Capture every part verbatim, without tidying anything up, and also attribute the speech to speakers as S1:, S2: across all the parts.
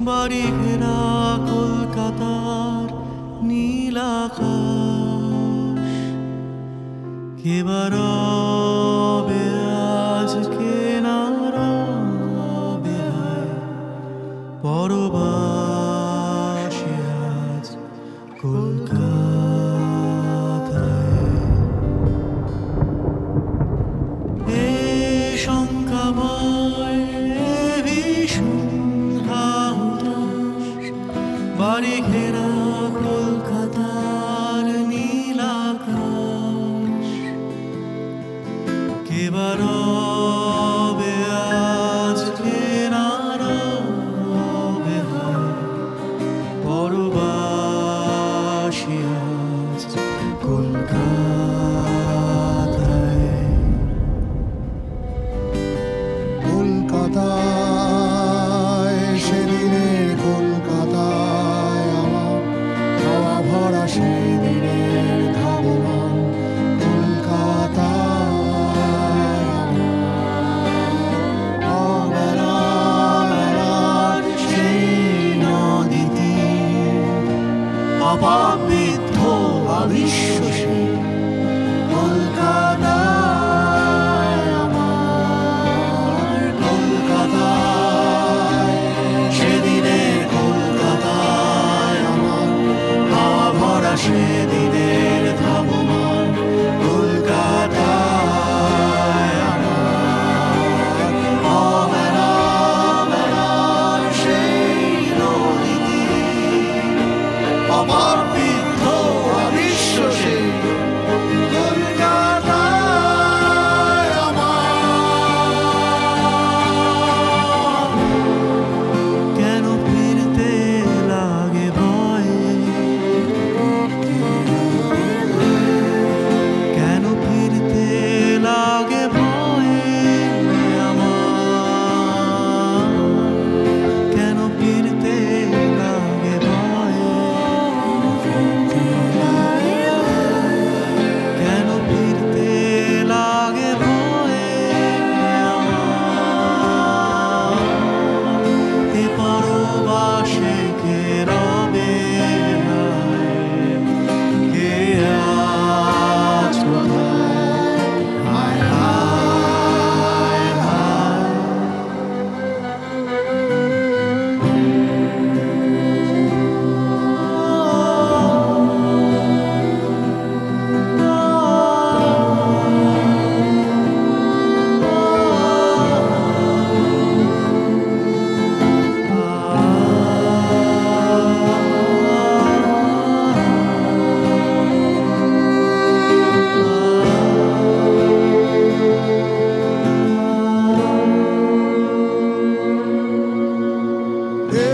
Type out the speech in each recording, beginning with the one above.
S1: বাড়ি ঘেরা কলকাতার নীল আকাশ, কে বা রবে আজ, কে না রবে হায়, পরবাসী আজ কলকাতায়। এ শঙ্কাময় ভীষণ হাহুতাশ, বাড়ি ঘেরা কলকাতার নীল আকাশ, কে বা রবে আজ, কে না রবে হায়, পরবাসী আজ কলকাতায়।
S2: কলকাতায় সেদিনের কলকাতায় আমার হাওয়া ভরা সেদিনের ধাবমান কলকাতায়
S1: অবেলার সেই নদীতে অপাবিদ্ধ অবিশ্বাসী কলকাতায় আমার, কলকাতায় সেদিনের কলকাতায় আমার হাওয়া ভরা সেদিনের ধাবমান কলকাতায় আমার। অবেলা বেলার সেই নদীতে অপাবিদ্ধ অবিশ্বাসী কলকাতায় আমার। কেন ফিরতে লাগে ভয়ে, কেন ফিরতে লাগে ভয়ে আমার, কেন ফিরতে লাগে ভয়ে, কেন ফিরতে লাগে ভয়ে আমার। এ পরবাসে কে রবে হায়, কে আজ কোথায়, হায় হায় হায়।
S2: এ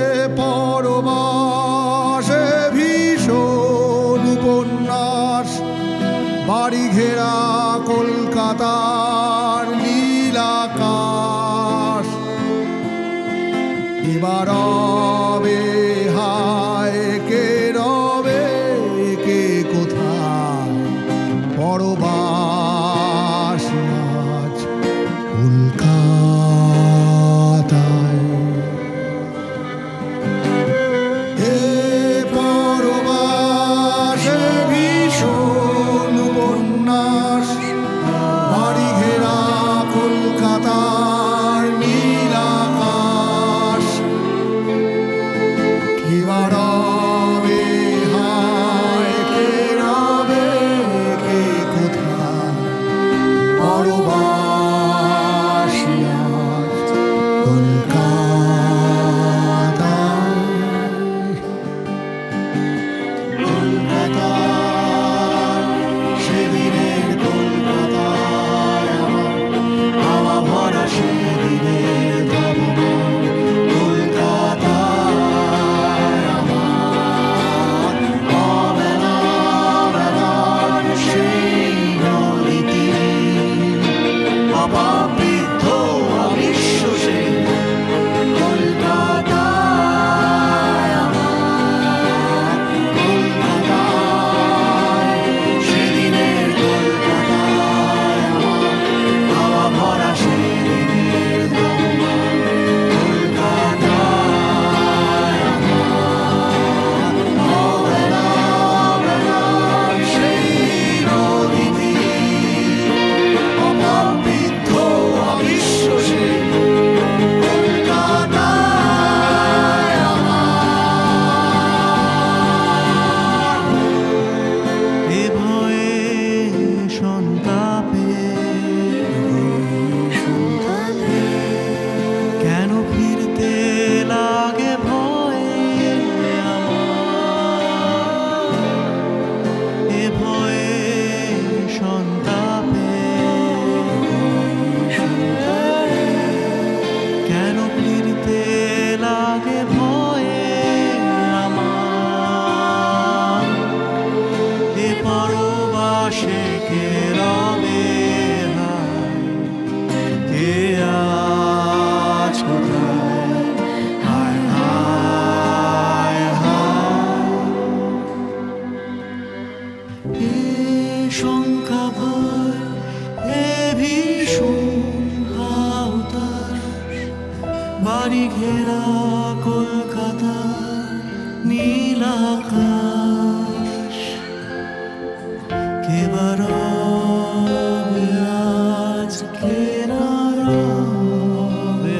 S2: পরবাসে ভীষণ উপন্যাস, বাড়ি ঘেরা কলকাতার নীল আকাশ, এবার রবে হায়, কে রবে, কে কোথায়, পরবাসী আজ কলকাতায়। এ পরবাসে ভীষণ উপন্যাস, বাড়ি ঘেরা কলকাতার নীল আকাশ,
S1: কলকাতার নীল আকাশ কে বারবে আজ কে না রবে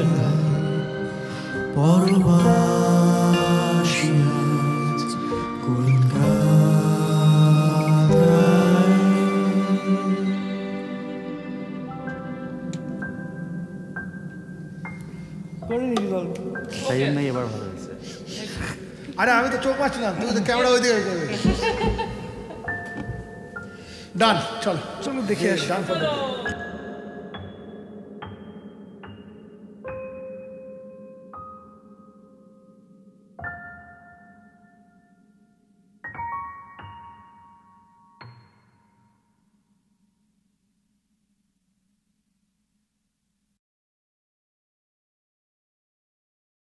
S1: পরবাসী আজ কলকাতায়।
S3: তাই জন্যই এবার ভালো হয়েছে।
S2: আরে আমি তো চোখ পাচ্ছিলাম, তুই তো ক্যামেরা ওই দিকে করবি। ডান, চলো চলো দেখে আসি। ডান